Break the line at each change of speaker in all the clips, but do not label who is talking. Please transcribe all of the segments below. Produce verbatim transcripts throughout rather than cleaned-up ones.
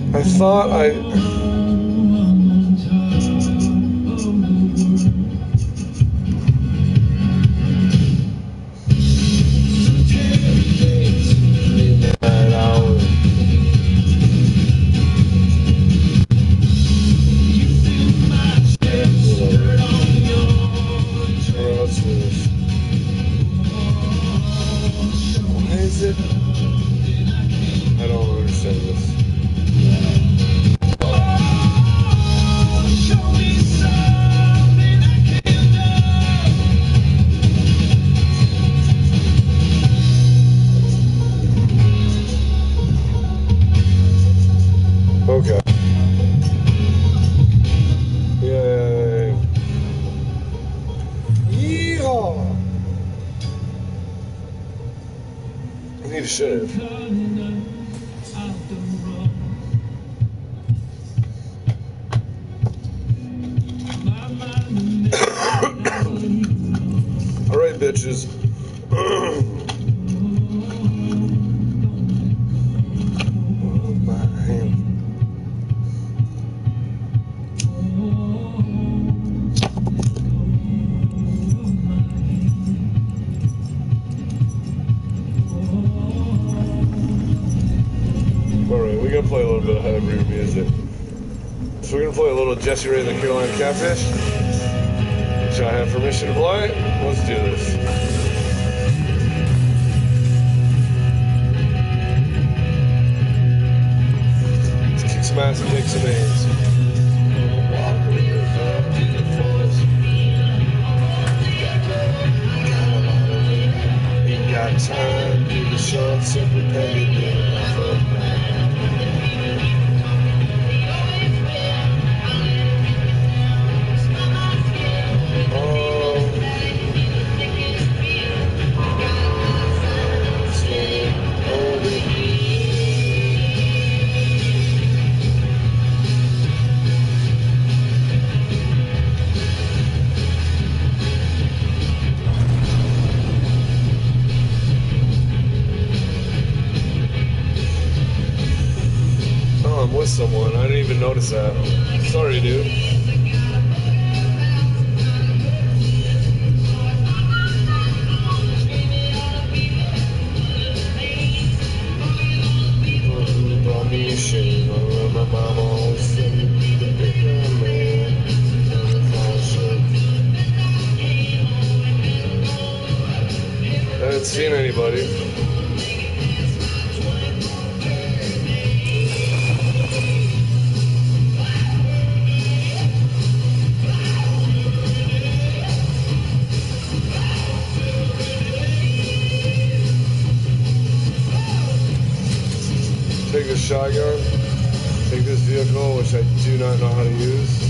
I thought I... Okay. Yay. Yeehaw! I need a shave. Alright, bitches. Alright, we're gonna play a little bit of hybrid music. So we're gonna play a little Jessie Ray and the Carolina Catfish, which I have permission to play. Let's do this. Let's kick some ass and take some names. Ain't got time, do the short, simple, petty thing. I'm with someone. I didn't even notice that. Sorry, dude. I haven't seen anybody. Take this shotgun, take this vehicle, which I do not know how to use.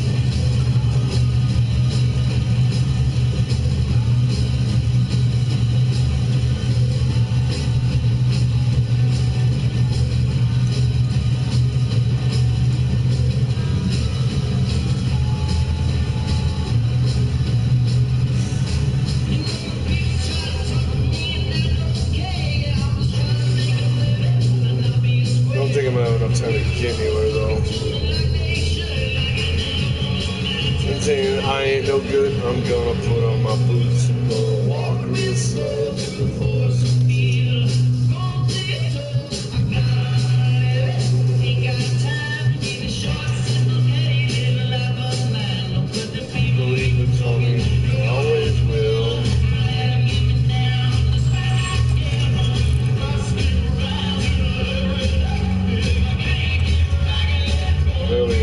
I don't think I'm gonna have enough time to get anywhere though. I'm saying I ain't no good. I'm gonna put on my boots and go walk real slow to the forest. Believe it, Tony. Always will. There we go.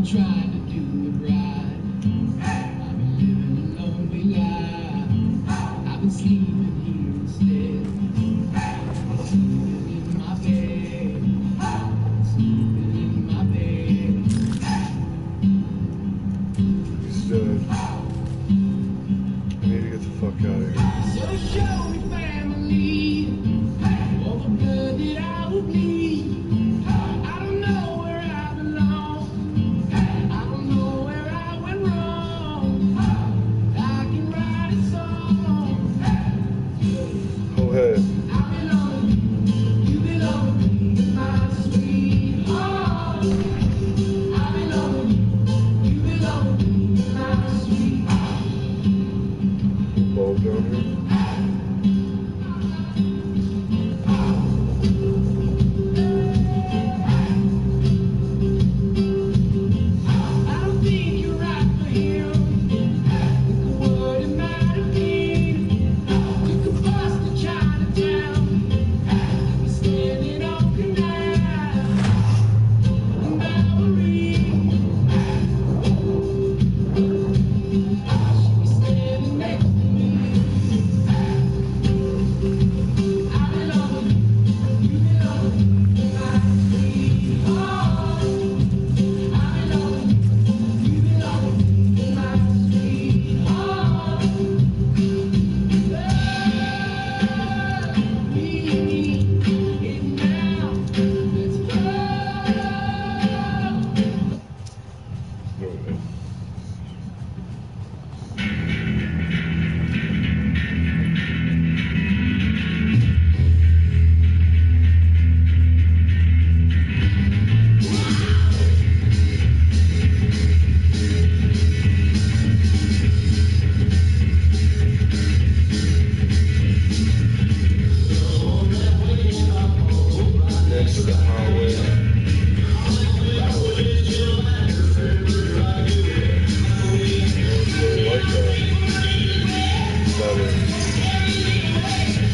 tried to do it right. I've been living a lonely life. I've been sleeping here instead. Sleeping in my bed. Sleeping in my bed.
He's dead. I need to get the fuck out of here.
So show me family. All the blood that I will bleed. I don't know where I belong. I don't know where I went wrong. I can write a song.
Go ahead.
I belong to you. You belong to me, my sweetheart. I belong to you. You belong to me, my sweetheart.
Bulb down here.
I don't think you're right for him. Look at what it might have been. You could bust the Chinatown. You're standing on canal. And Bowery. She'll be standing next to me. I belong to you. You belong to me, my sweetheart. I belong to you. You belong to me, my sweetheart. Love me it now. Let's go.
Go ahead. Next to the highway. Really like that. That is.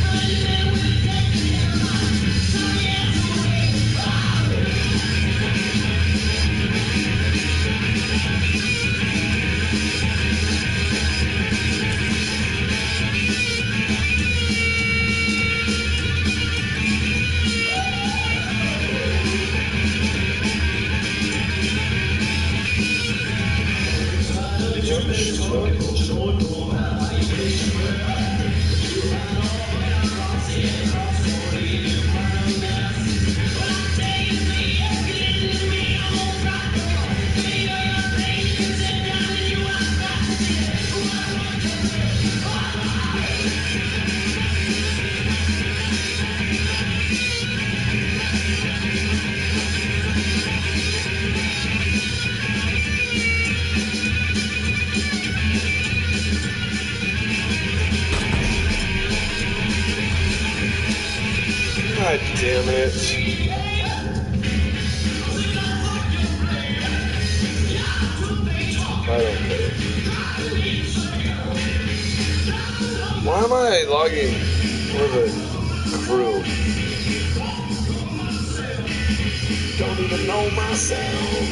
God damn it. I don't care. Why am I logging with a crew? Don't even know myself.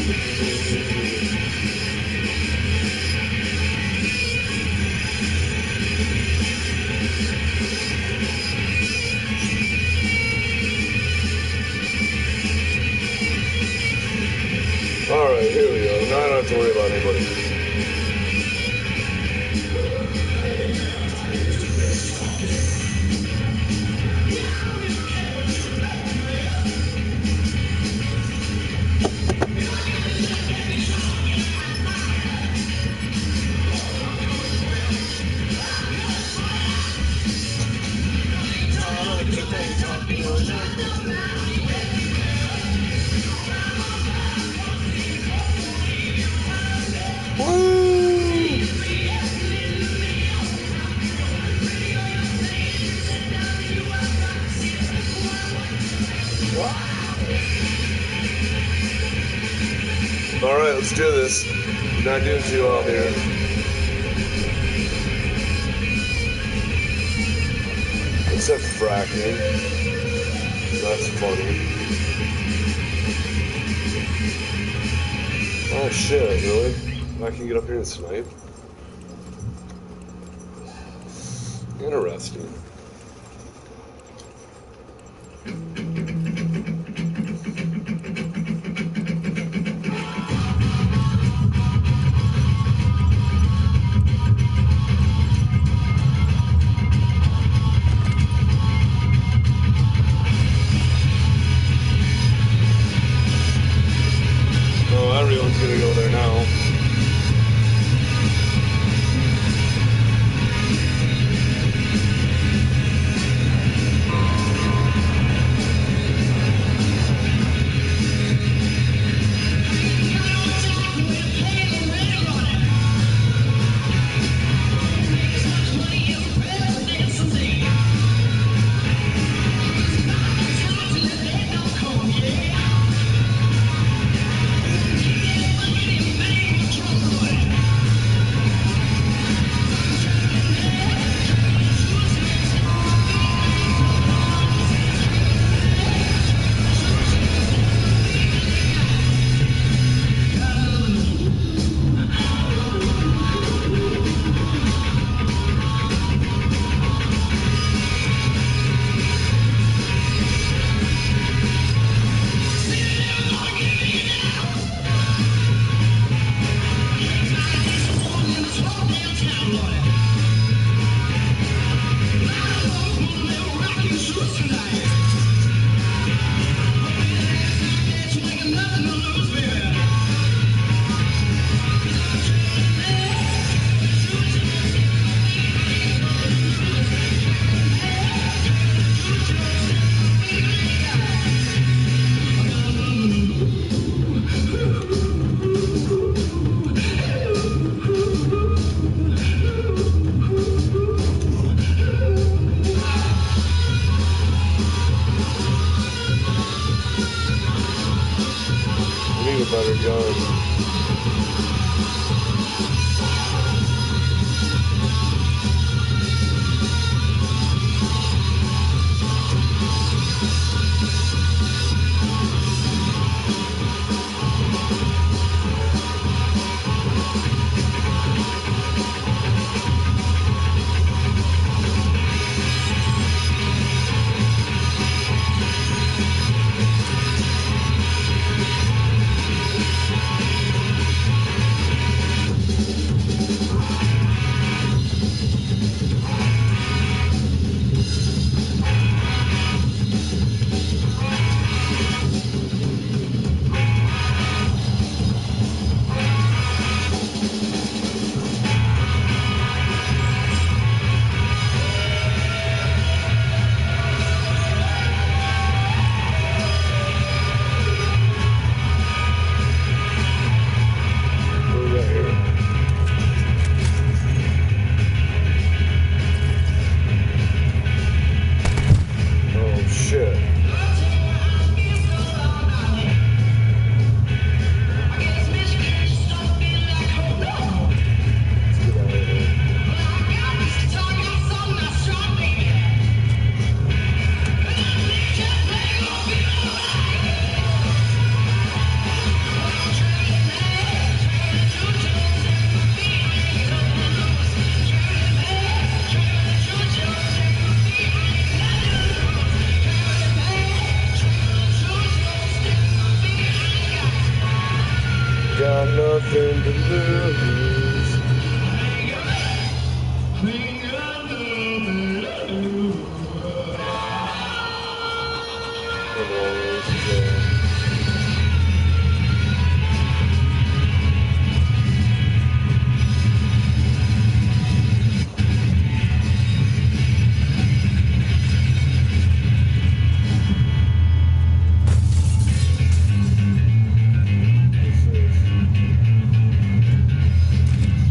Alright, here we go. Now I don't have to worry about anybody. Alright, let's do this. Not doing too well here. Except fracking. That's funny. Oh Oh shit, really? I can get up here and snipe? Interesting. Oh, everyone's gonna go there now. I need a better gun. What do we got here? Oh shit. Let's get out of here. Got nothing to lose. Come on, let's go. What's this?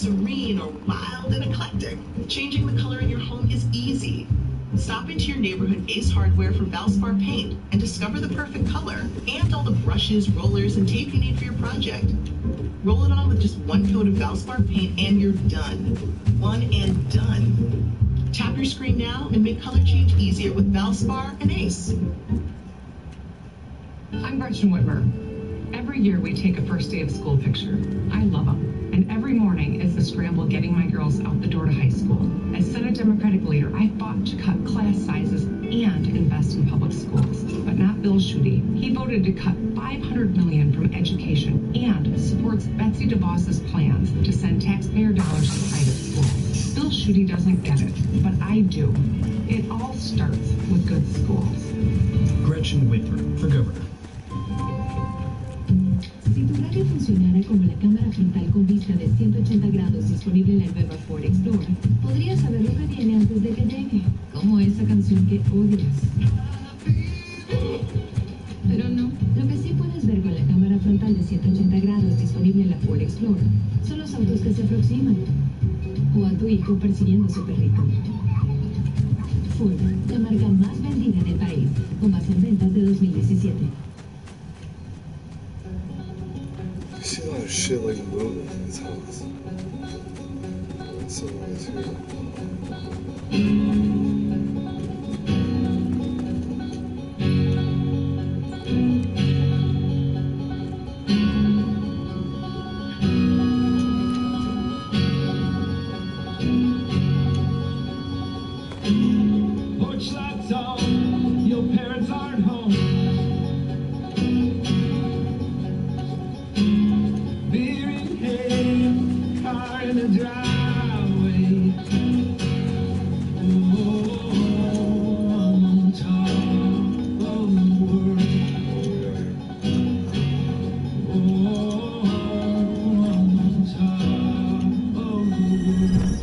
serene or wild and eclectic, changing the color in your home is easy. Stop into your neighborhood Ace Hardware for Valspar paint and discover the perfect color and all the brushes, rollers, and tape you need for your project. Roll it on with just one coat of Valspar paint and you're done. One and done. Tap your screen now and make color change easier with Valspar and Ace.
I'm Gretchen Whitmer. Every year we take a first day of school picture. I love them. And every morning is the scramble getting my girls out the door to high school. As Senate Democratic leader, I fought to cut class sizes and invest in public schools. But not Bill Schuette. He voted to cut five hundred million dollars from education and supports Betsy DeVos's plans to send taxpayer dollars to private schools. Bill Schuette doesn't get it, but I do. It all starts with good schools.
Gretchen Whitmer for governor.
Si tu radio funcionara como la cámara frontal con vista de ciento ochenta grados disponible en la nueva Ford Explorer, podrías saber lo que viene antes de que llegue, como esa canción que odias. Pero no, lo que sí puedes ver con la cámara frontal de ciento ochenta grados disponible en la Ford Explorer son los autos que se aproximan, o a tu hijo persiguiendo a su perrito. Ford, la marca más vendida en el país, con base en ventas de dos mil diecisiete.
I see a lot of shit like moving in this house. So nice here.
Porch lights on, your parents aren't home. Beer in hand, car in the driveway. Oh, I'm on top of the world. Oh, I'm on top of the world.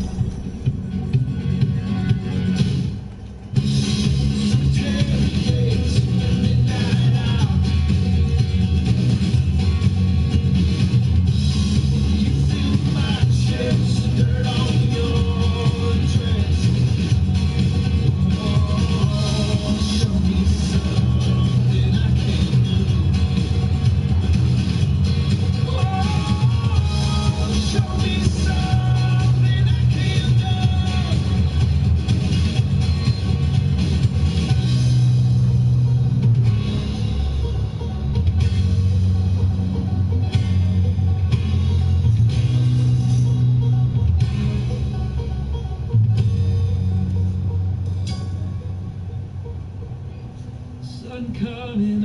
Sun coming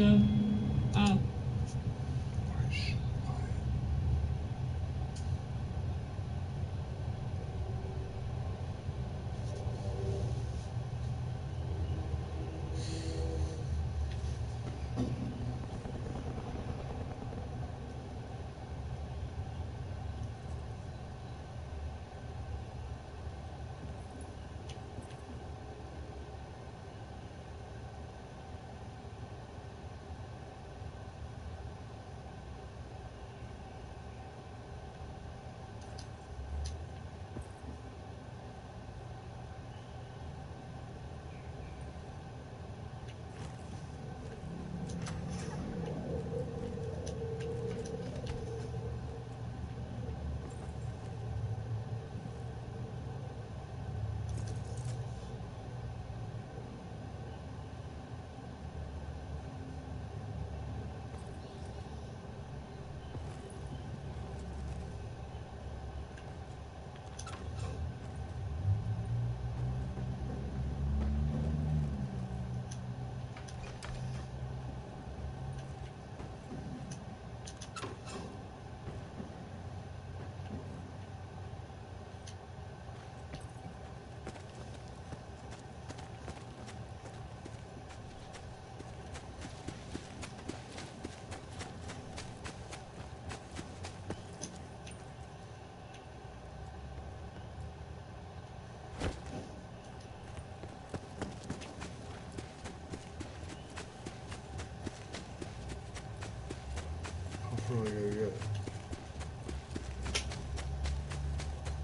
up, up.
What am I gonna get?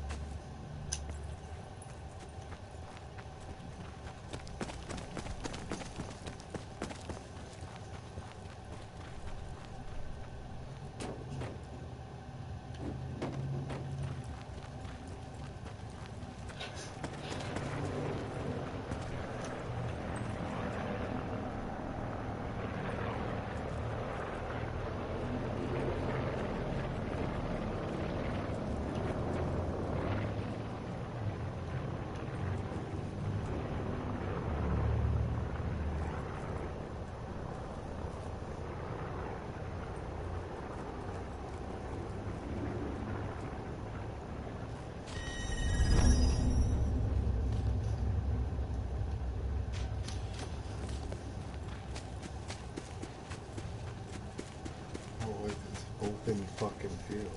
fucking field.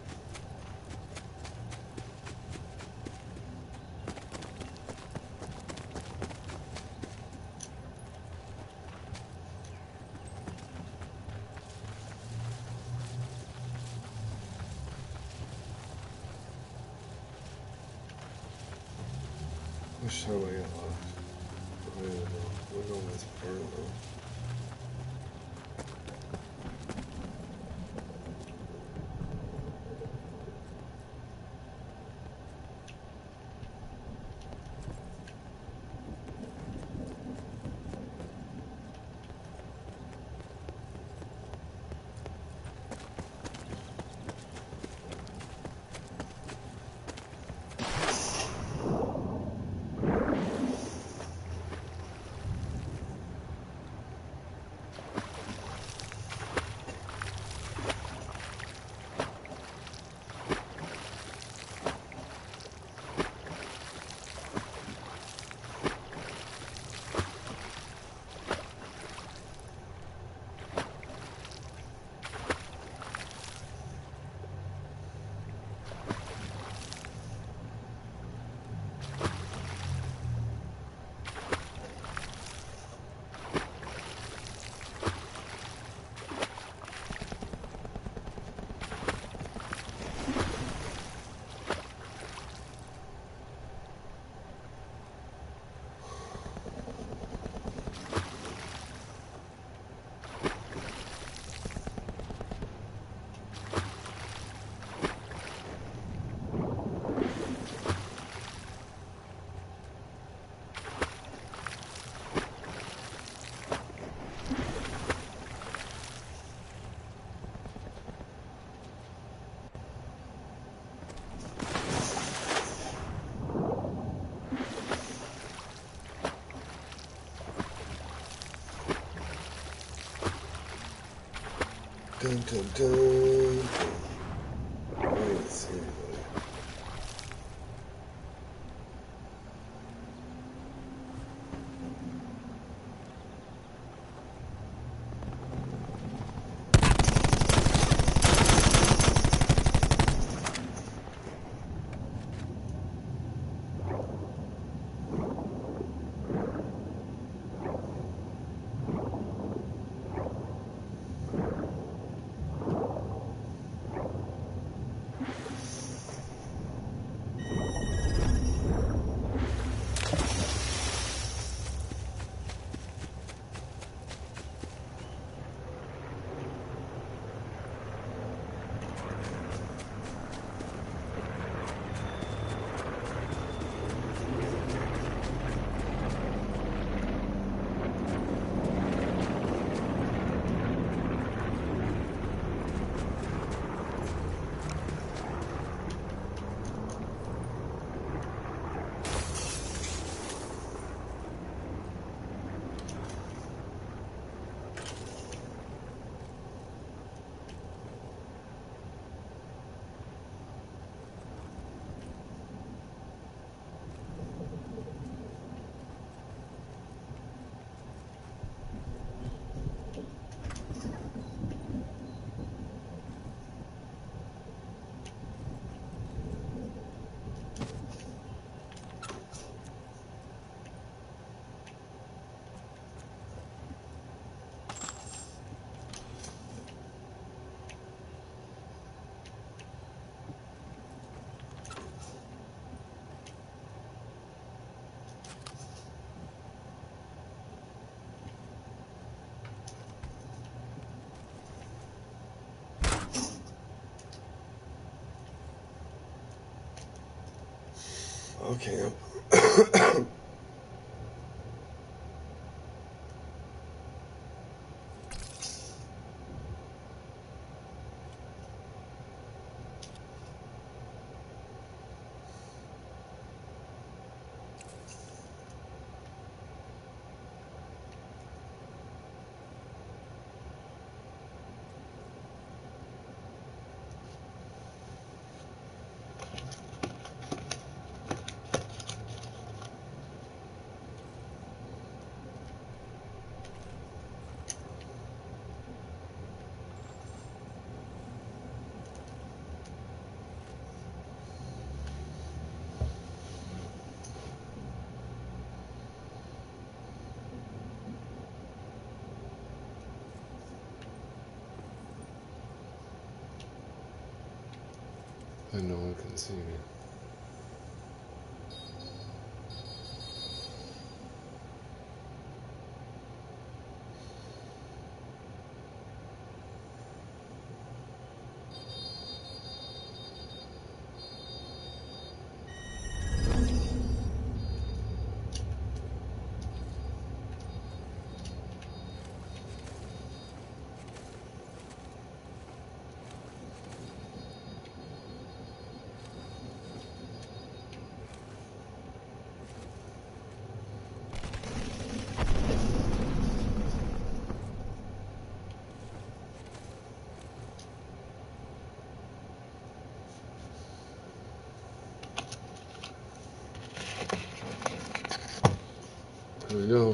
Which time I got left? I don't even know. We're going with far though. Dun dun dun. I don't even see anybody. Okay. And no one can see me. Here we go.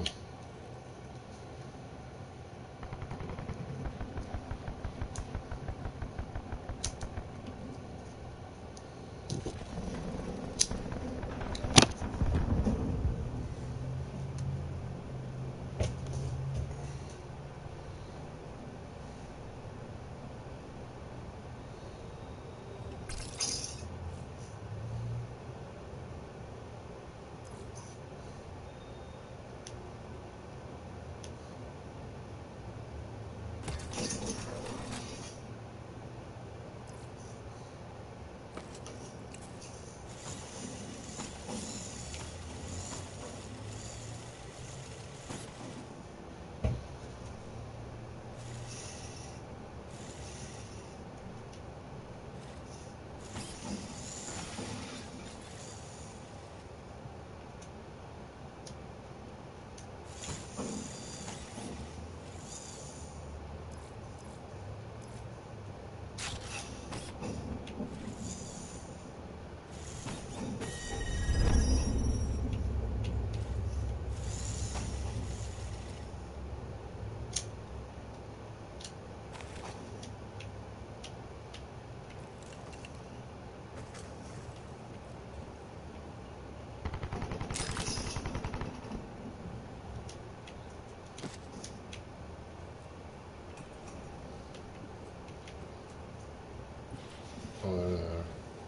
Oh, there they are.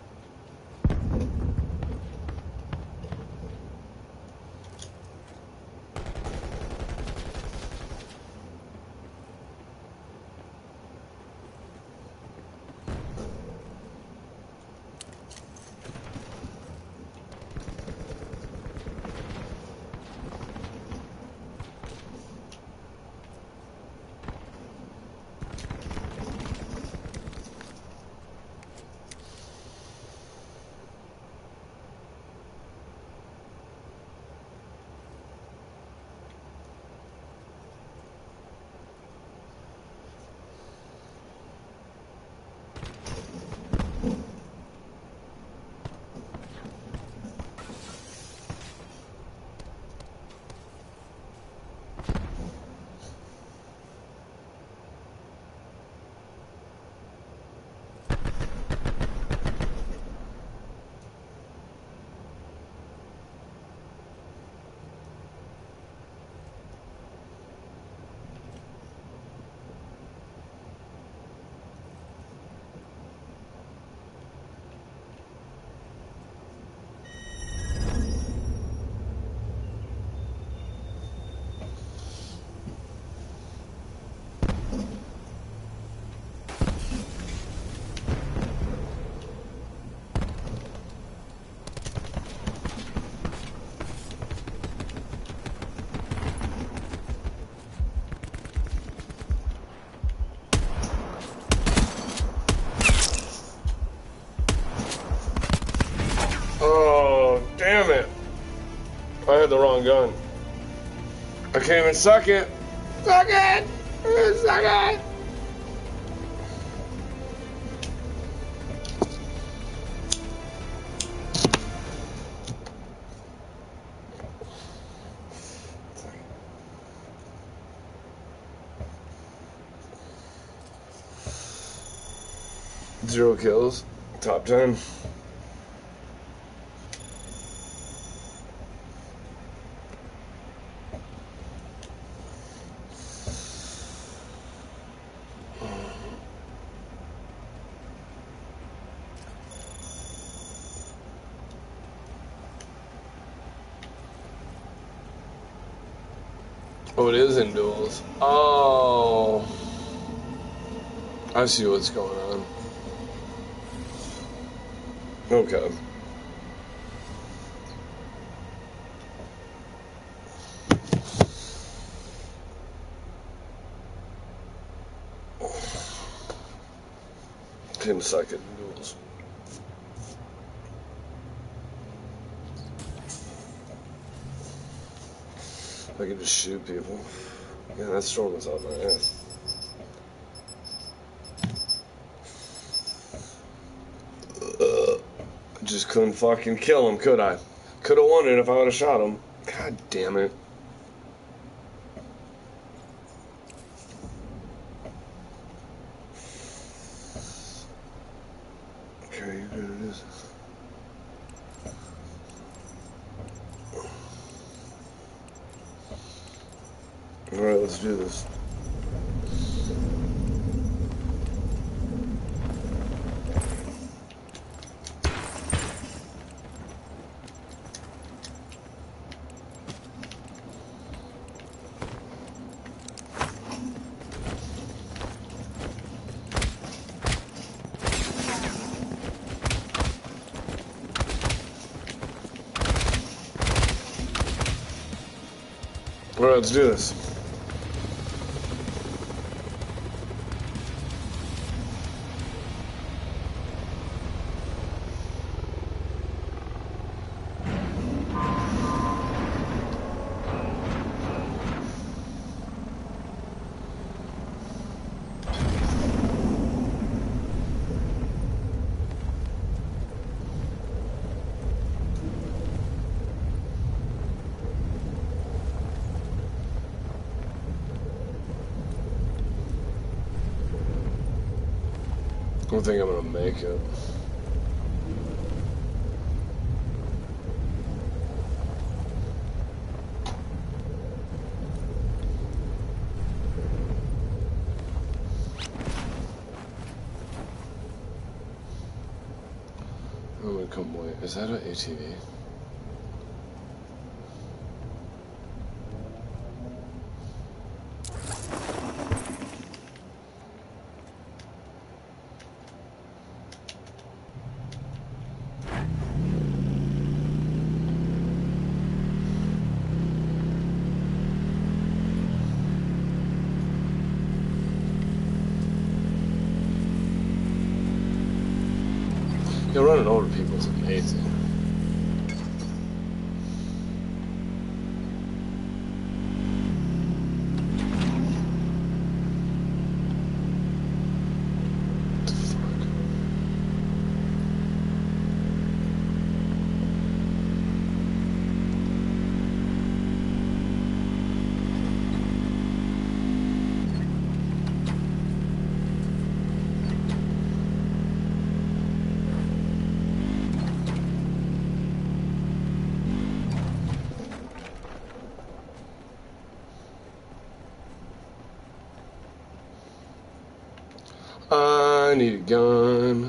Oh, damn it. I had the wrong gun. I can't even suck it. Suck it! Suck it! Zero kills. Top ten. Oh, it is in duels. Oh. I see what's going on. Okay. Him suck at duels. I could just shoot people. Yeah, that storm was out my ass. Uh, just couldn't fucking kill him, could I? Could have won it if I would have shot him. God damn it. Okay, here it is. Alright, let's do this. Alright, let's do this. I don't think I'm gonna make it. I'm gonna come wait. Is that an A T V? Yeah, running over people is amazing. What the fuck? I need a gun.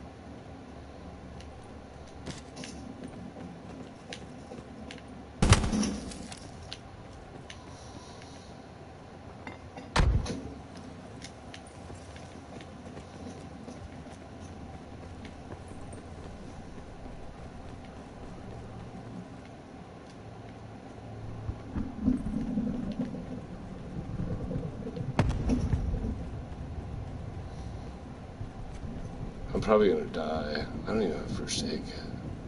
I'm probably gonna die. I don't even have first aid kit.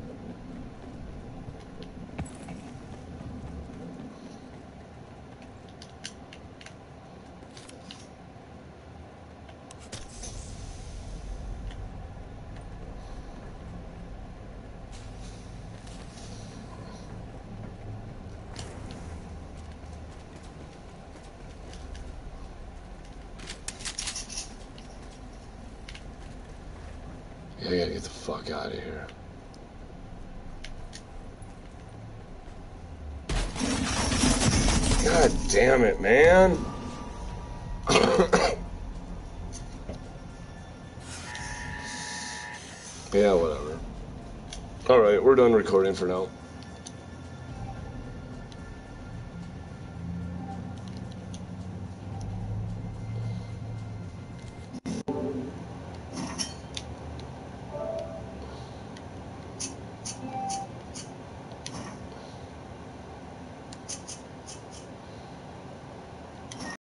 Yeah, I gotta get the fuck out of here. God damn it, man. Yeah, whatever. Alright, we're done recording for now.